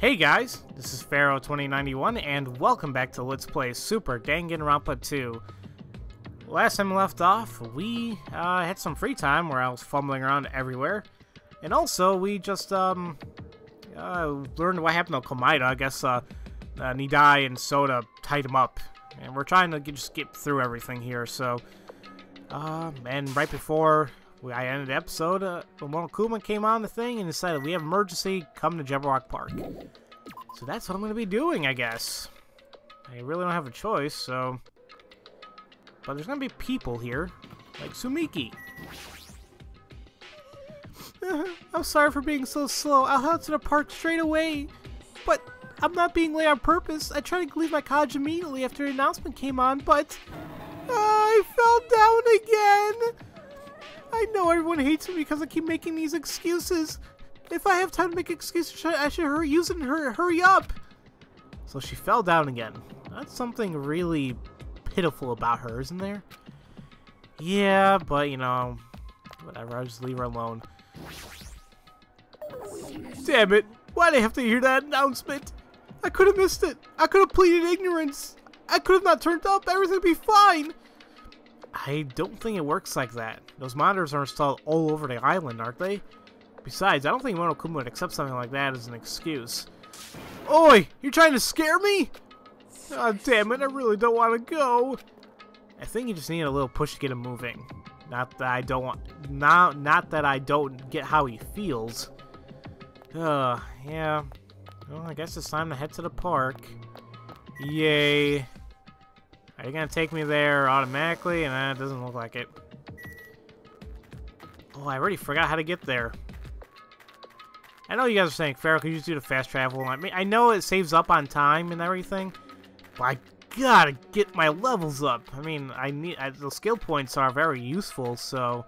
Hey guys, this is Pharaoh 2091 and welcome back to Let's Play Super Danganronpa 2. Last time we left off, we had some free time where I was fumbling around everywhere. And also, we just learned what happened to Komaeda. I guess Nidai and Soda tied him up. And we're trying to just get through everything here, so... and right before I ended the episode, Monokuma came on the thing and decided we have emergency, come to Jabberwock Park. So that's what I'm going to be doing, I guess. I really don't have a choice, so... But there's going to be people here, like Sumiki. I'm sorry for being so slow. I'll head to the park straight away. But I'm not being late on purpose. I tried to leave my cottage immediately after the announcement came on, but... I fell down again! I know everyone hates me because I keep making these excuses. If I have time to make excuses, I should use it and hurry up. So she fell down again. That's something really pitiful about her, isn't there? Yeah, but you know, whatever, I'll just leave her alone. Damn it! Why'd I have to hear that announcement? I could have missed it. I could have pleaded ignorance. I could have not turned up. Everything would be fine. I don't think it works like that. Those monitors are installed all over the island, aren't they? Besides, I don't think Monokuma would accept something like that as an excuse. Oi! You're trying to scare me? Oh, damn it, I really don't want to go. I think you just need a little push to get him moving. Not that I don't want... Not that I don't get how he feels. Yeah. Well, I guess it's time to head to the park. Yay. Are you gonna take me there automatically? And it doesn't look like it. Oh, I already forgot how to get there. I know you guys are saying, Pharaoh, could you just do the fast travel? I mean, I know it saves up on time and everything, but I gotta get my levels up. I mean, the skill points are very useful, so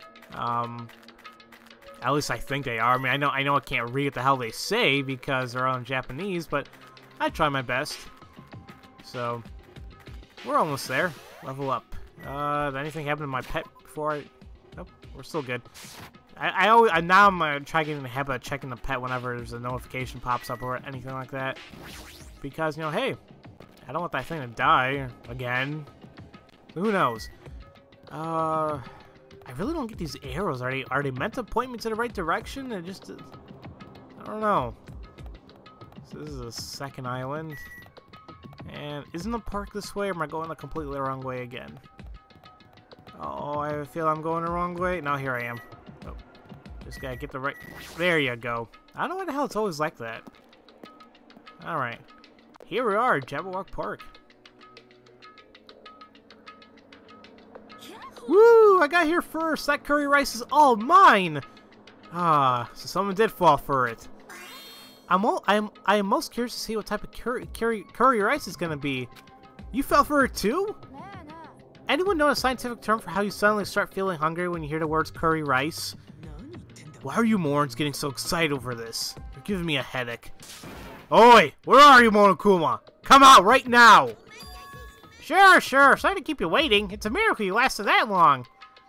at least I think they are. I mean, I know I can't read what the hell they say because they're all in Japanese, but I try my best. So we're almost there. Level up. Did anything happen to my pet before I... Nope, we're still good. Now I'm gonna try getting in the habit of checking the pet whenever there's a notification pops up or anything like that. Because, you know, hey, I don't want that thing to die again. Who knows? I really don't get these arrows. Are they meant to point me to the right direction? Or just... I don't know. So this is a second island. And isn't the park this way, or am I going the completely wrong way again? Oh, I feel I'm going the wrong way. Now here I am. Oh, just gotta get the right... There you go. I don't know why the hell it's always like that. Alright. Here we are, Jabberwock Park. Woo! I got here first. That curry rice is all mine. Ah, so someone did fall for it. I am most curious to see what type of curry rice is gonna be. You fell for it too? Anyone know a scientific term for how you suddenly start feeling hungry when you hear the words curry rice? Why are you morons getting so excited over this? You're giving me a headache. Oi! Where are you, Monokuma? Come out right now! Sure. Sorry to keep you waiting. It's a miracle you lasted that long.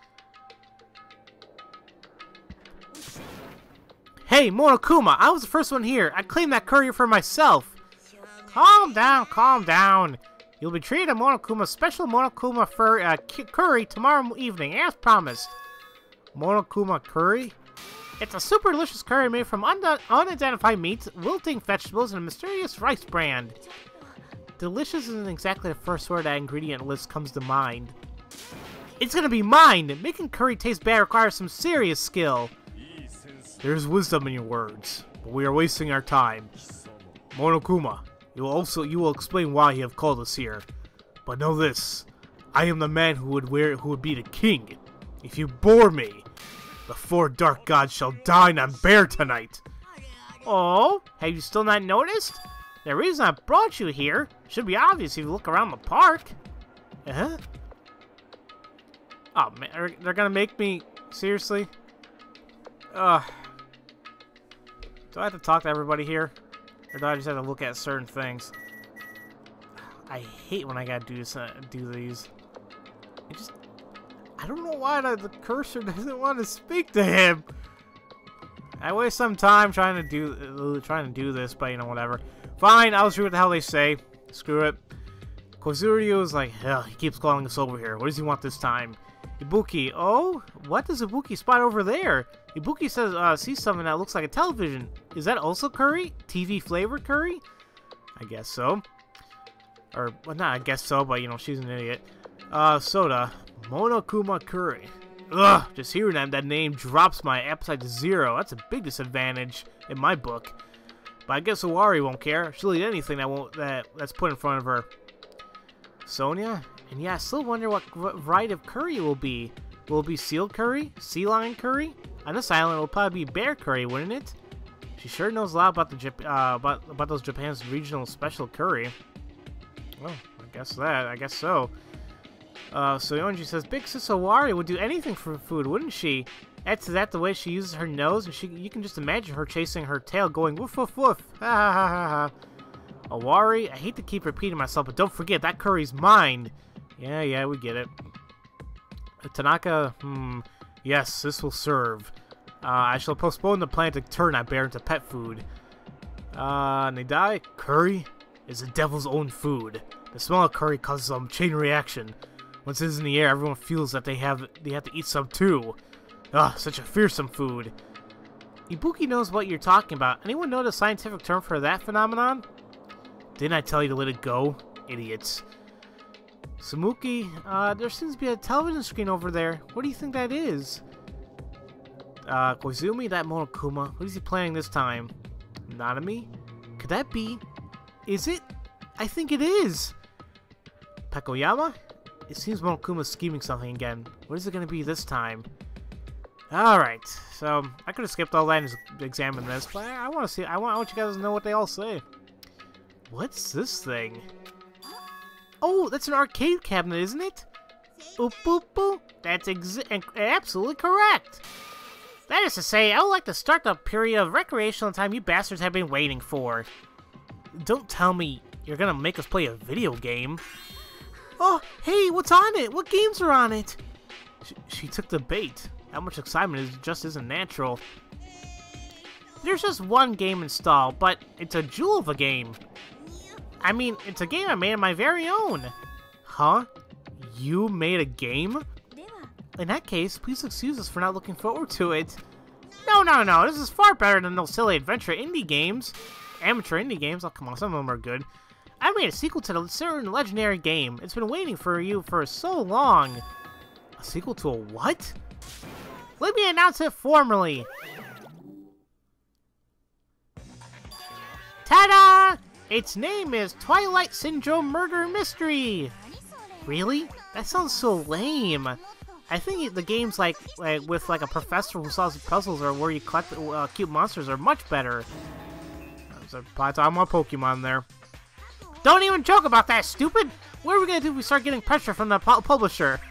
Hey, Monokuma, I was the first one here. I claimed that curry for myself. Calm down. You'll be treated to Monokuma's special Monokuma curry tomorrow evening, as promised. Monokuma curry? It's a super delicious curry made from unidentified meats, wilting vegetables, and a mysterious rice brand. Delicious isn't exactly the first word that ingredient list comes to mind. It's gonna be mine! Making curry taste bad requires some serious skill. There's wisdom in your words, but we are wasting our time. Monokuma, you will explain why you have called us here. But know this, I am the man who would be the king. If you bore me, the 4 dark gods shall dine on bear tonight. Oh, have you still not noticed? The reason I brought you here should be obvious if you look around the park. Huh? Oh man, they're gonna make me... Seriously? Do I have to talk to everybody here? Or do I just have to look at certain things? I hate when I gotta do these. I don't know why the cursor doesn't want to speak to him. I waste some time trying to do this, but you know, whatever. Fine, I'll do what the hell they say. Screw it. Kozuryu is like, hell, he keeps calling us over here. What does he want this time? Ibuki, oh? What does Ibuki spot over there? Ibuki says, sees something that looks like a television. Is that also curry? TV flavored curry? I guess so. Or, well, not I guess so, but, you know, she's an idiot. Soda. Monokuma curry. Ugh, just hearing that name drops my appetite to 0. That's a big disadvantage in my book. But I guess Owari won't care. She'll eat anything that's put in front of her. Sonia? And yeah, I still wonder what variety of curry it will be. Will it be seal curry? Sea lion curry? On this island, it will probably be bear curry, wouldn't it? She sure knows a lot about about those Japan's regional special curry. Well, I guess so. So Yonji says, Big Sis Owari would do anything for food, wouldn't she? Add to that the way she uses her nose, and you can just imagine her chasing her tail going woof woof woof. Ha ha ha ha ha. Owari, I hate to keep repeating myself, but don't forget, that curry's mine. Yeah, we get it. Tanaka, yes, this will serve. I shall postpone the plan to turn that bear into pet food. Nidai, curry is the devil's own food. The smell of curry causes some chain reaction. Once it is in the air, everyone feels that they have to eat some too. Ugh, such a fearsome food. Ibuki knows what you're talking about. Anyone know the scientific term for that phenomenon? Didn't I tell you to let it go? Idiots. Sumuki, there seems to be a television screen over there. What do you think that is? Koizumi, that Monokuma. What is he planning this time? Nanami? Could that be? Is it? I think it is. Pekoyama? It seems Monokuma's scheming something again. What is it going to be this time? Alright, so I could have skipped all that and just examined this, but I want to see. I want you guys to know what they all say. What's this thing? Oh, that's an arcade cabinet, isn't it? Boop, boop, boop. That's absolutely correct. That is to say, I would like to start the period of recreational time you bastards have been waiting for. Don't tell me you're gonna make us play a video game. Oh, hey, what's on it? What games are on it? She took the bait. That much excitement just isn't natural. There's just one game installed, but it's a jewel of a game. I mean, it's a game I made on my very own. Huh? You made a game? In that case, please excuse us for not looking forward to it. No. This is far better than those silly adventure indie games. Amateur indie games? Oh, come on, some of them are good. I made a sequel to the certain legendary game. It's been waiting for you for so long. A sequel to a what? Let me announce it formally. Ta-da! Its name is Twilight Syndrome Murder Mystery. Really? That sounds so lame. I think the games like with a professor who solves puzzles or where you collect cute monsters are much better. There's probably talking about Pokemon there. Don't even joke about that, stupid! What are we gonna do if we start getting pressure from the publisher?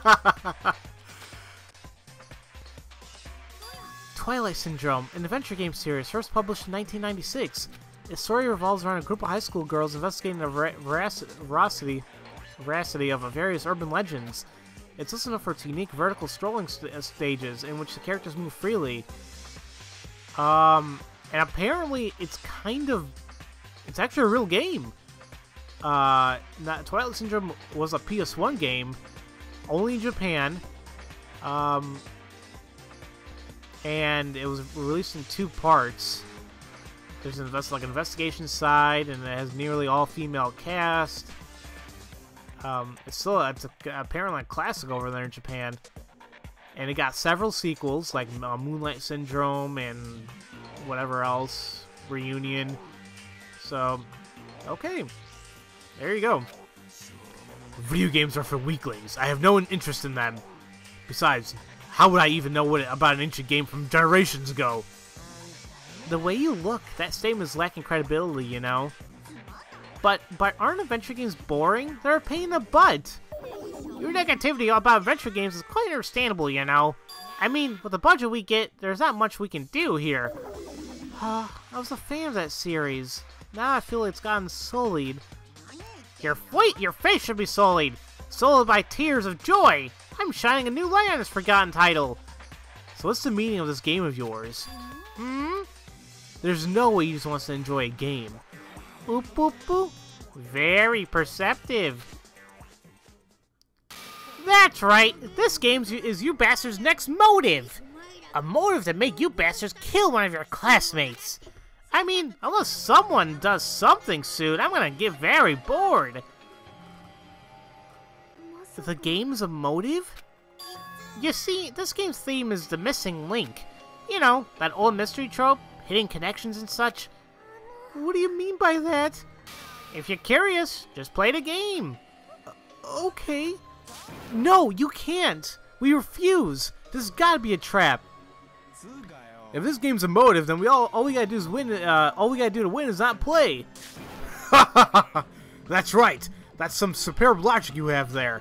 Twilight Syndrome, an adventure game series first published in 1996. Its story revolves around a group of high school girls investigating the veracity of various urban legends. It's also known for its unique vertical scrolling stages in which the characters move freely. And apparently it's actually a real game. Twilight Syndrome was a PS1 game, only in Japan. And it was released in 2 parts. There's an investigation side, and it has nearly all-female cast. It's apparently a classic over there in Japan. And it got several sequels, like Moonlight Syndrome and whatever else, Reunion. So, okay. There you go. Video games are for weaklings. I have no interest in them. Besides, how would I even know about an ancient game from generations ago? The way you look, that statement is lacking credibility, you know. But aren't adventure games boring? They're a pain in the butt. Your negativity about adventure games is quite understandable, you know. I mean, with the budget we get, there's not much we can do here. I was a fan of that series. Now I feel it's gotten sullied. Your face should be sullied. Sullied by tears of joy. I'm shining a new light on this forgotten title. So what's the meaning of this game of yours? There's no way he just wants to enjoy a game. Boop, boop, boop. Very perceptive. That's right. This game is you bastards' next motive. A motive to make you bastards kill one of your classmates. I mean, unless someone does something soon, I'm gonna get very bored. The game's a motive? You see, this game's theme is the missing link. You know, that old mystery trope, hidden connections and such. What do you mean by that? If you're curious, just play the game. Okay. No, you can't. We refuse. This has got to be a trap. If this game's a motive, then all we gotta do is win. All we gotta do to win is not play. That's right. That's some superb logic you have there.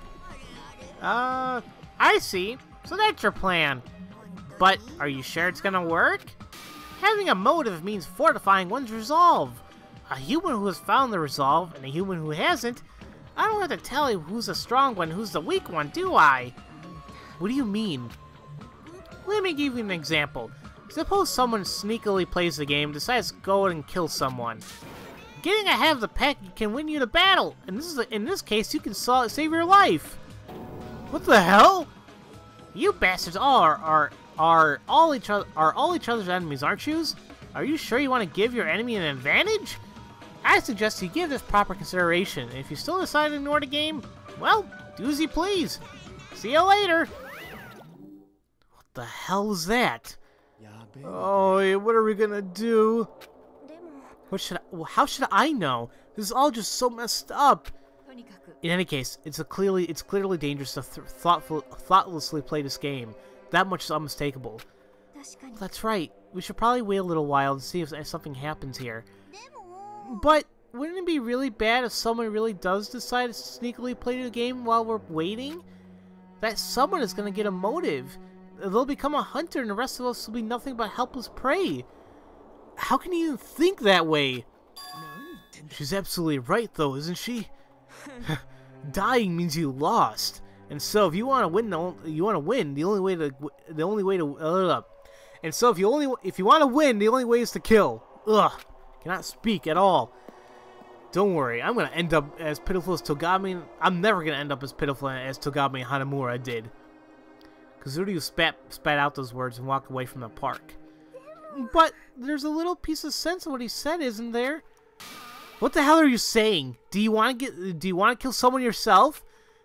I see. So that's your plan. But are you sure it's gonna work? Having a motive means fortifying one's resolve. A human who has found the resolve and a human who hasn't. I don't have to tell you who's the strong one, who's the weak one, do I? What do you mean? Let me give you an example. Suppose someone sneakily plays the game, decides to go and kill someone. Getting ahead of the pack can win you the battle, and in this case, you can save your life. What the hell? You bastards are all each other's enemies, aren't you? Are you sure you want to give your enemy an advantage? I suggest you give this proper consideration, and if you still decide to ignore the game, well, do as you please. See you later. What the hell is that? Oh, what are we gonna do? How should I know? This is all just so messed up. In any case, it's clearly dangerous to thoughtlessly play this game. That much is unmistakable. That's right. We should probably wait a little while and see if something happens here. But wouldn't it be really bad if someone really does decide to sneakily play the game while we're waiting? That someone is going to get a motive. They'll become a hunter and the rest of us will be nothing but helpless prey. How can you even think that way? She's absolutely right though, isn't she? Dying means you lost. And so if you want to win, the only way is to kill. Ugh. Cannot speak at all. Don't worry, I'm gonna end up as pitiful as Togami. I'm never gonna end up as pitiful as Togami Hanamura did. Kazuryu spat out those words and walked away from the park. But there's a little piece of sense in what he said, isn't there? What the hell are you saying? Do you want to kill someone yourself?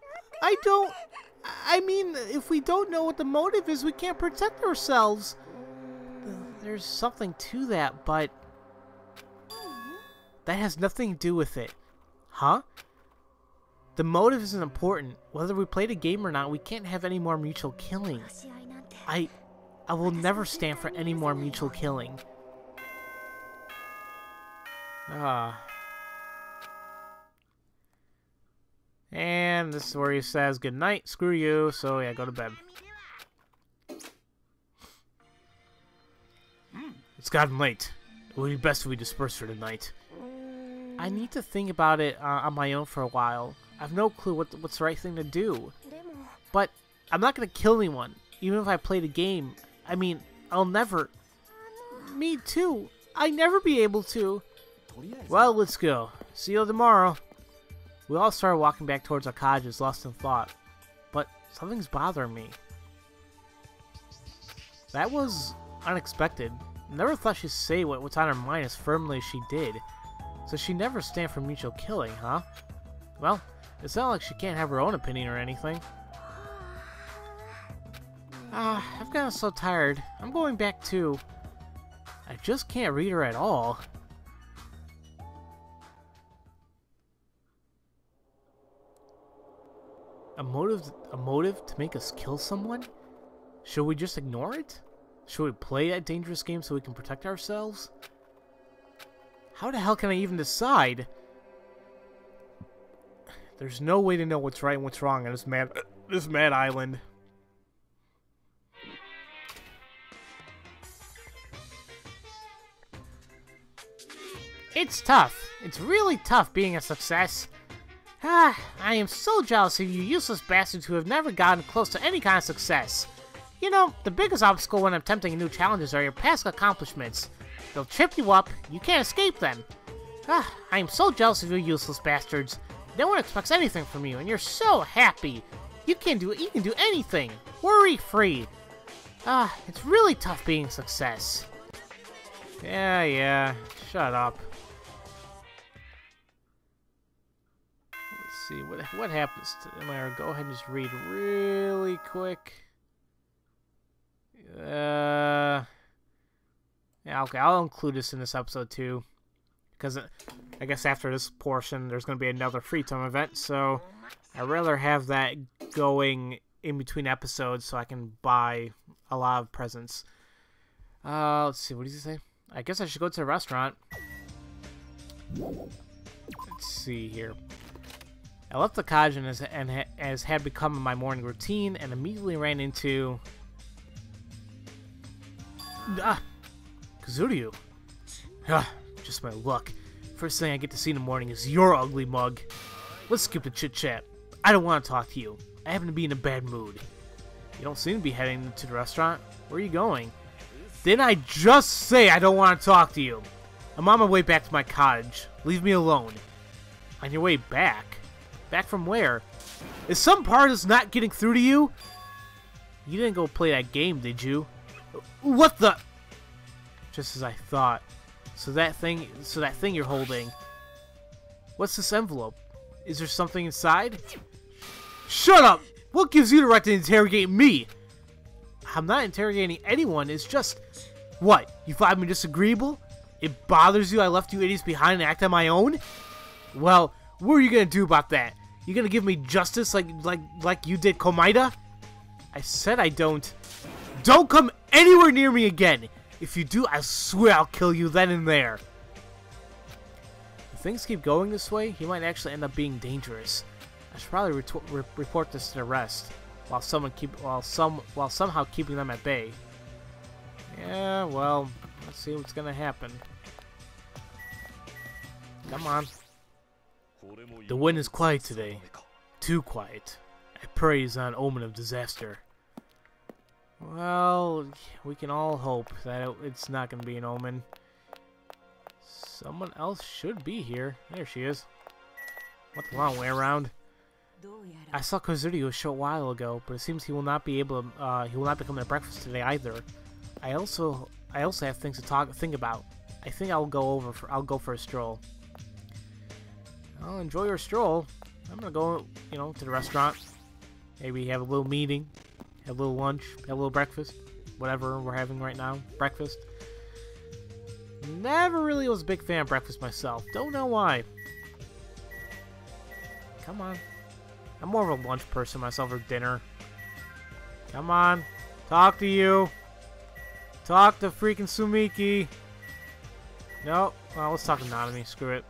I mean, if we don't know what the motive is, we can't protect ourselves. There's something to that, but that has nothing to do with it. Huh? The motive isn't important. Whether we play the game or not, we can't have any more mutual killing. I will never stand for any more mutual killing. And this is where he says good night, screw you, so yeah, go to bed. It's gotten late. It would be best if we disperse for tonight. I need to think about it on my own for a while. I have no clue what's the right thing to do. But I'm not going to kill anyone, even if I play the game. I mean, I'll never... Me too. I never be able to. Well, let's go. See you tomorrow. We all started walking back towards our cottages, lost in thought. But something's bothering me. That was unexpected. Never thought she'd say what's on her mind as firmly as she did. So she never stand for mutual killing, huh? Well, it's not like she can't have her own opinion or anything. I've gotten so tired. I'm going back too. I just can't read her at all. A motive to make us kill someone? Should we just ignore it? Should we play that dangerous game so we can protect ourselves? How the hell can I even decide? There's no way to know what's right and what's wrong on this mad island. It's tough. It's really tough being a success. I am so jealous of you useless bastards who have never gotten close to any kind of success. You know, the biggest obstacle when attempting new challenges are your past accomplishments. They'll trip you up. You can't escape them. Ah, I am so jealous of you useless bastards. No one expects anything from you, and you're so happy. You can do anything. Worry-free. Ah, it's really tough being a success. Yeah. Shut up. Let's see, what happens to... I'm gonna go ahead and just read really quick. Yeah, okay, I'll include this in this episode too. Because I guess after this portion, there's going to be another free time event, so I'd rather have that going in between episodes so I can buy a lot of presents. Let's see, what does he say? I guess I should go to the restaurant. Let's see here. I left the cottage as had become my morning routine and immediately ran into... Kazuryu. Just my luck. First thing I get to see in the morning is your ugly mug. Let's skip the chit-chat. I don't want to talk to you. I happen to be in a bad mood. You don't seem to be heading to the restaurant. Where are you going? Didn't I just say I don't want to talk to you? I'm on my way back to my cottage. Leave me alone. On your way back? Back from where? Is some part of this not getting through to you? You didn't go play that game, did you? What the? Just as I thought. So that thing you're holding. What's this envelope? Is there something inside? Shut up! What gives you the right to interrogate me? I'm not interrogating anyone, it's just... What? You find me disagreeable? It bothers you I left you idiots behind and act on my own? Well, what are you gonna do about that? You gonna give me justice like you did Komaida? I said I don't. Don't come anywhere near me again! If you do, I swear I'll kill you then and there. If things keep going this way, he might actually end up being dangerous. I should probably report this to the rest, while somehow keeping them at bay. Yeah, well, let's see what's gonna happen. Come on. The wind is quiet today. Too quiet. I pray it's not an omen of disaster. Well, we can all hope that it's not going to be an omen. Someone else should be here. There she is. Went the long way around. I saw Kazuryu a short while ago, but it seems he will not be able to. He will not be coming to breakfast today either. I also have things to think about. I think I'll go for a stroll. I'll enjoy your stroll. I'm gonna go, to the restaurant. Maybe have a little meeting. Have a little lunch, have a little breakfast, whatever we're having right now, breakfast. Never really was a big fan of breakfast myself, don't know why. Come on. I'm more of a lunch person myself, or dinner. Come on, talk to you. Talk to freaking Sumiki. No, well, let's talk to Nanami, screw it.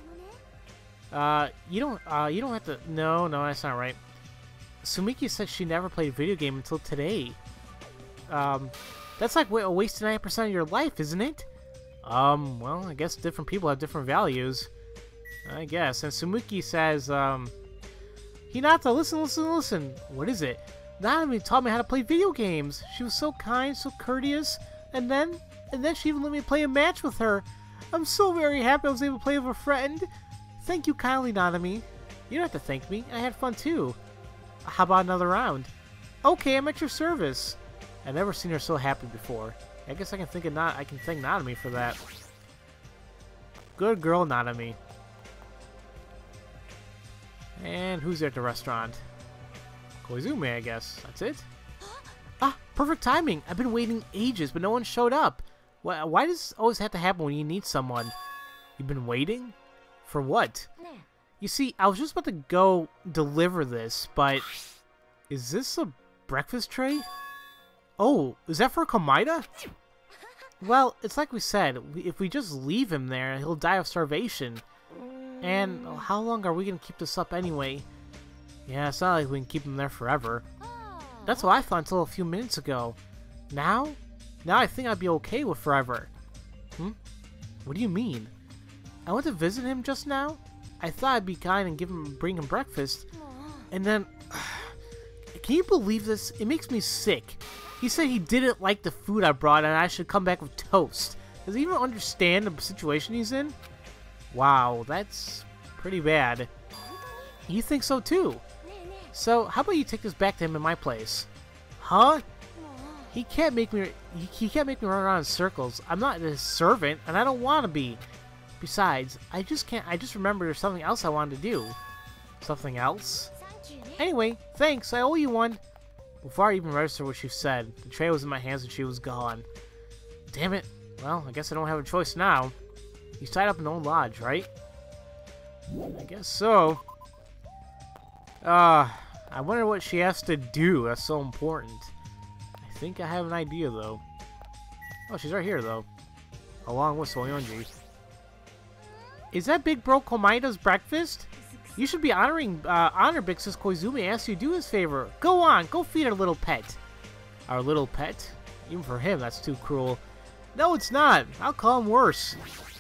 You don't have to, no, that's not right. Sumiki said she never played a video game until today. That's like wasting 90% of your life, isn't it? Well, I guess different people have different values. I guess. And Sumiki says, Hinata, listen. What is it? Nanami taught me how to play video games. She was so kind, so courteous. And then she even let me play a match with her. I'm so very happy I was able to play with a friend. Thank you kindly, Nanami. You don't have to thank me. I had fun too. How about another round? Okay, I'm at your service. I've never seen her so happy before. I guess I can thank Nanami for that. Good girl, Nanami. And who's there at the restaurant? Koizumi, I guess. That's it? Ah, perfect timing. I've been waiting ages, but no one showed up. Why does this always have to happen when you need someone? You've been waiting? For what? You see, I was just about to go deliver this, but... Is this a breakfast tray? Oh, is that for Komaida? Well, it's like we said, if we just leave him there, he'll die of starvation. And how long are we going to keep this up anyway? Yeah, it's not like we can keep him there forever. That's what I thought until a few minutes ago. Now I think I'd be okay with forever. What do you mean? I went to visit him just now? I thought I'd be kind and bring him breakfast. And then... Can you believe this? It makes me sick. He said he didn't like the food I brought and I should come back with toast. Does he even understand the situation he's in? Wow, that's pretty bad. You think so too? So, how about you take this back to him in my place? Huh? He can't make me run around in circles. I'm not his servant, and I don't want to be. Besides, I just remembered there's something else I wanted to do. Something else? Anyway, thanks, I owe you one. Before I even registered what she said, the tray was in my hands and she was gone. Damn it. Well, I guess I don't have a choice now. He's tied up in the old lodge, right? I guess so. I wonder what she has to do. That's so important. I think I have an idea, though. Oh, she's right here, though. Along with Soyonji. Is that Big Bro Komaida's breakfast? You should be honor Big Sis Koizumi asked you to do his favor. Go on, go feed our little pet. Our little pet? Even for him, that's too cruel. No, it's not. I'll call him worse.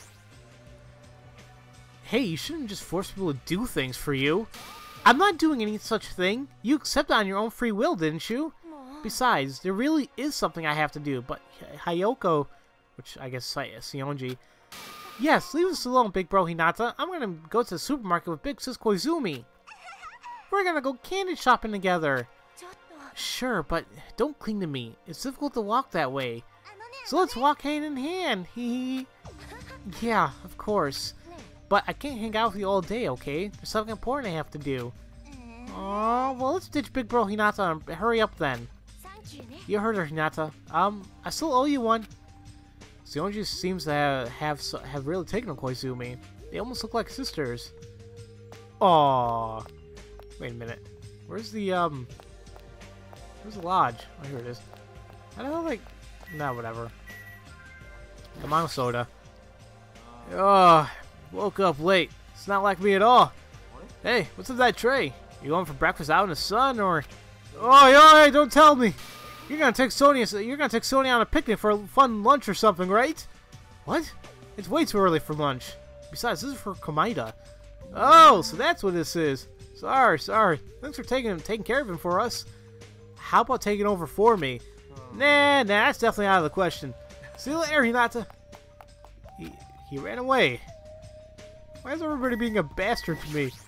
Hey, you shouldn't just force people to do things for you. I'm not doing any such thing. You accepted on your own free will, didn't you? Besides, there really is something I have to do, but Hayoko, which I guess Sionji. Yes, leave us alone, Big Bro Hinata. I'm gonna go to the supermarket with Big Sis Koizumi. We're gonna go candy shopping together. Sure, but don't cling to me. It's difficult to walk that way. So let's walk hand in hand. Hee. Yeah, of course. But I can't hang out with you all day, okay? There's something important I have to do. Oh, well, let's ditch Big Bro Hinata and hurry up then. You heard her, Hinata. I still owe you one. Sionji seems to have really taken to Koizumi. They almost look like sisters. Aww. Wait a minute. Where's the lodge? Oh, here it is. I don't know, like... Nah, whatever. Come on, soda. Oh, woke up late. It's not like me at all. Hey, what's in that tray? You going for breakfast out in the sun, or... Oh, hey, don't tell me! You're gonna take Sonia on a picnic for a fun lunch or something, right? What? It's way too early for lunch. Besides, this is for Komaida. Oh, so that's what this is. Sorry. Thanks for taking care of him for us. How about taking over for me? Nah, that's definitely out of the question. See you later, Hinata. He ran away. Why is everybody being a bastard to me?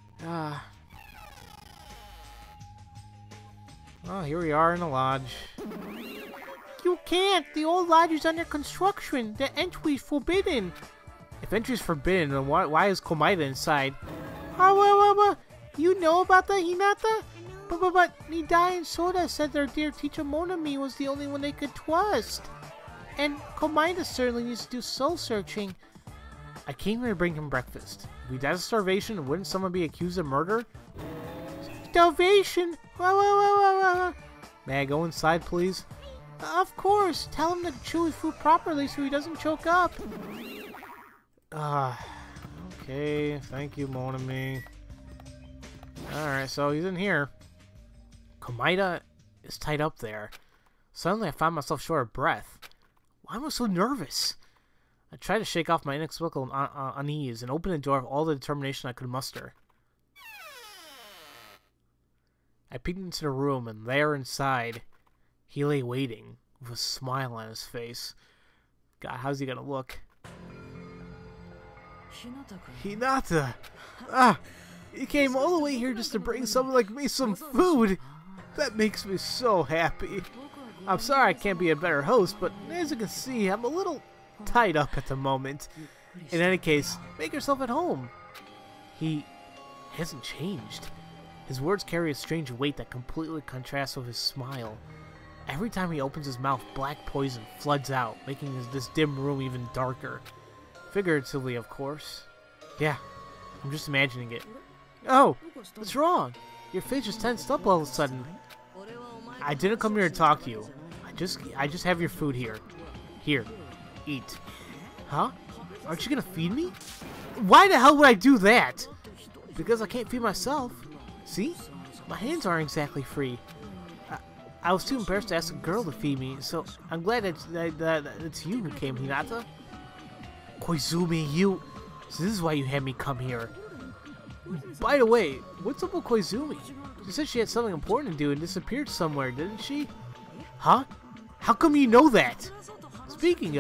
Oh, here we are in the lodge. You can't! The old lodge is under construction. The entry is forbidden. If entry is forbidden, then why is Komaida inside? You know about that, Hinata? But Nidai and Soda said their dear teacher Monami was the only one they could trust. And Komaida certainly needs to do soul searching. I came here to bring him breakfast. If we died of starvation, wouldn't someone be accused of murder? Starvation? May I go inside, please? Of course. Tell him to chew his food properly so he doesn't choke up. Okay. Thank you, Monami. Alright, so he's in here. Komaida is tied up there. Suddenly I find myself short of breath. Why am I so nervous? I tried to shake off my inexplicable unease and open the door with all the determination I could muster. I peeked into the room, and there inside, he lay waiting, with a smile on his face. God, how's he gonna look? Hinata! He came all the way here just to bring someone like me some food! That makes me so happy. I'm sorry I can't be a better host, but as you can see, I'm a little tied up at the moment. In any case, make yourself at home. He hasn't changed. His words carry a strange weight that completely contrasts with his smile. Every time he opens his mouth, black poison floods out, making this dim room even darker. Figuratively, of course. Yeah, I'm just imagining it. Oh, what's wrong? Your face just tensed up all of a sudden. I didn't come here to talk to you. I just have your food here. Here, eat. Huh? Aren't you gonna feed me? Why the hell would I do that? Because I can't feed myself. See? My hands aren't exactly free. I was too embarrassed to ask a girl to feed me, so I'm glad that it's you who came, Hinata. Koizumi, you... So this is why you had me come here. By the way, what's up with Koizumi? She said she had something important to do and disappeared somewhere, didn't she? Huh? How come you know that? Speaking of,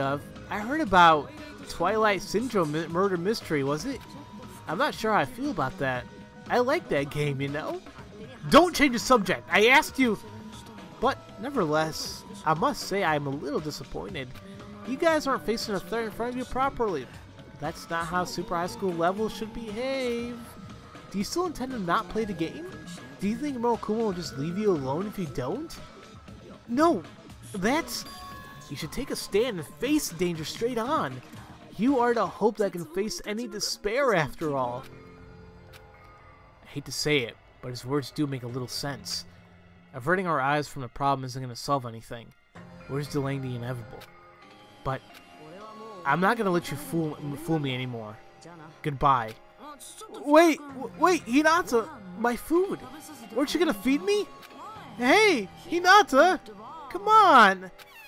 I heard about Twilight Syndrome murder mystery, was it? I'm not sure how I feel about that. I like that game, you know? Don't change the subject! I asked you! But, nevertheless, I must say I'm a little disappointed. You guys aren't facing a threat in front of you properly. That's not how Super High School levels should behave. Do you still intend to not play the game? Do you think Monokuma will just leave you alone if you don't? No! That's... You should take a stand and face the danger straight on. You are the hope that can face any despair after all. I hate to say it, but his words do make a little sense. Averting our eyes from the problem isn't going to solve anything. We're just delaying the inevitable. But I'm not going to let you fool me anymore. Goodbye. Wait, Hinata! My food! Weren't you going to feed me? Hey, Hinata! Come on!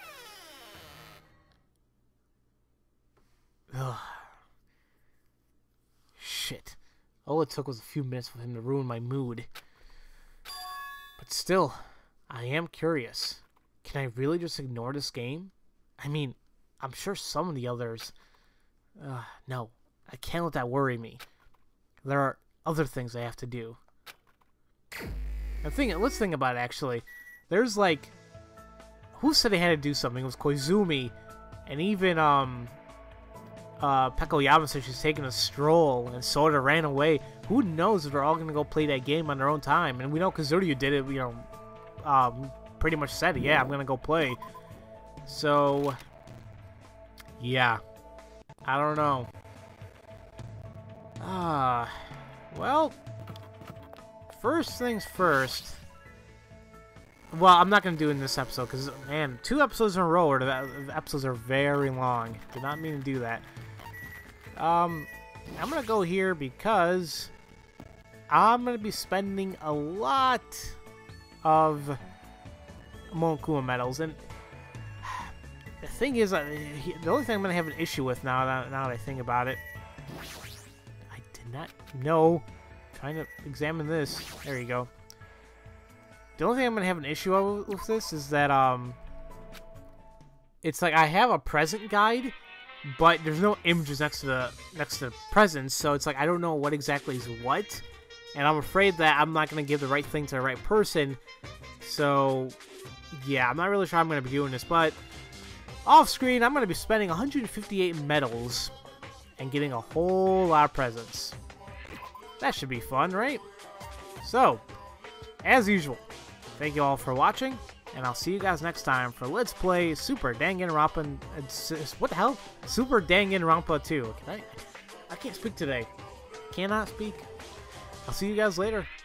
Ugh. Shit. All it took was a few minutes for him to ruin my mood. But still, I am curious. Can I really just ignore this game? I mean, I'm sure some of the others... no, I can't let that worry me. There are other things I have to do. Let's think about it, actually. There's like... Who said they had to do something? It was Koizumi. And even, Pekoyama said she's taking a stroll, and Soda ran away. Who knows if they're all going to go play that game on their own time. And we know Kazuryu did it, you know, pretty much said, yeah, I'm going to go play. So, yeah. I don't know. Well, first things first. Well, I'm not going to do it in this episode, because, man, 2 episodes in a row, the episodes are very long. Did not mean to do that. I'm going to go here because I'm going to be spending a lot of Monokuma medals, and the thing is, the only thing I'm going to have an issue with now that I think about it, I did not know. Trying to examine this. There you go. The only thing I'm going to have an issue with this is that, it's like I have a present guide, but there's no images next to the presents, so it's like I don't know what exactly is what, and I'm afraid that I'm not going to give the right thing to the right person, so, yeah, I'm not really sure how I'm going to be doing this, but off screen, I'm going to be spending 158 medals and getting a whole lot of presents. That should be fun, right? So, as usual, thank you all for watching, and I'll see you guys next time for Let's Play Super Danganronpa. What the hell? Super Danganronpa 2. I can't speak today. Cannot speak. I'll see you guys later.